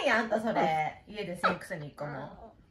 やんあんたそれ家でセックスに1個も